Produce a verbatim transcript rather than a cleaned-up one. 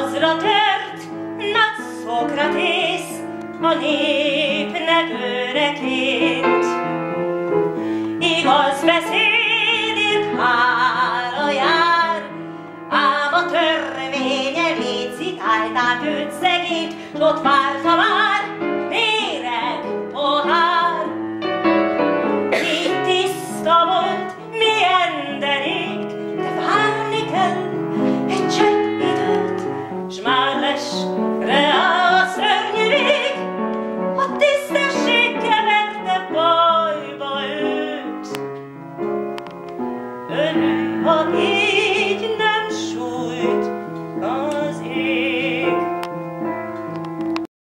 Azra tört nagy Szokratész a népnek őreként. Igaz beszédért hála jár, ám a törvénye létszitáltát őt szegényt, s ott várta már méreg pohár. Így tiszta volt, milyen derék, de várni kell egy csepp időt, s már lesz